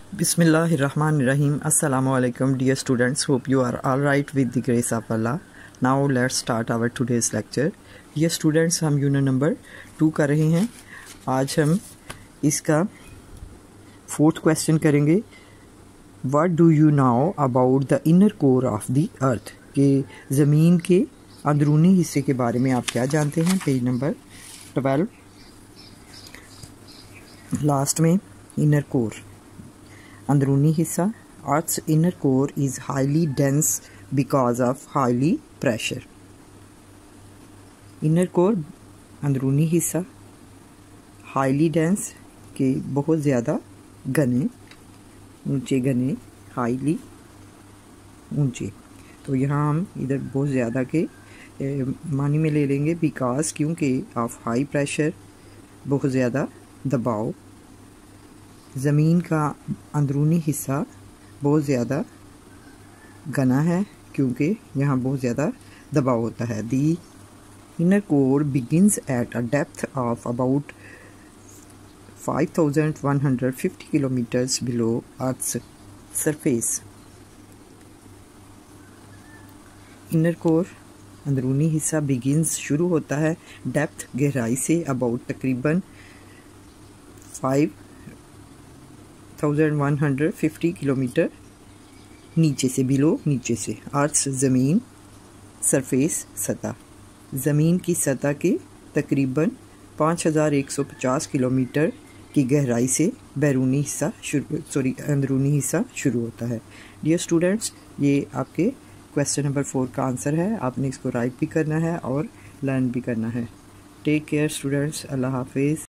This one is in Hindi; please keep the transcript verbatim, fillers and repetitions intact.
Bismillahirrahmanirrahim. Assalamu alaikum dear students. Hope you are all right with the grace of Allah. Now let's start our today's lecture. Dear students, हम यूनिट नंबर टू कर रहे हैं. आज हम इसका फोर्थ क्वेश्चन करेंगे. What do you know about the inner core of the earth? कि ज़मीन के अंदरूनी हिस्से के बारे में आप क्या जानते हैं. पेज नंबर ट्वेल्व लास्ट में इनर कोर अंदरूनी हिस्सा. Earth's inner core is highly dense because of highly pressure. Inner core अंदरूनी हिस्सा हाईली डेंस के बहुत ज़्यादा घने ऊंचे घने हाईली ऊंचे. तो यहाँ हम इधर बहुत ज़्यादा के ए, मानी में ले लेंगे बिकॉज क्योंकि ऑफ हाई प्रेशर बहुत ज़्यादा दबाव. ज़मीन का अंदरूनी हिस्सा बहुत ज़्यादा घना है क्योंकि यहाँ बहुत ज़्यादा दबाव होता है. The inner core begins at a depth of about five thousand one hundred fifty kilometres below earth's surface. Inner core अंदरूनी हिस्सा बिगिंस शुरू होता है डेप्थ गहराई से अबाउट तकरीबन five thousand one hundred fifty kilometre नीचे से बिलो नीचे से. अर्थ ज़मीन सरफेस सतह ज़मीन की सतह के तकरीबन पाँच हज़ार एक सौ पचास किलोमीटर की गहराई से बैरूनी हिस्सा शुरू सॉरी अंदरूनी हिस्सा शुरू होता है. डियर स्टूडेंट्स, ये आपके क्वेश्चन नंबर फोर का आंसर है. आपने इसको राइट भी करना है और लर्न भी करना है. Take care students. अल्लाह हाफिज़.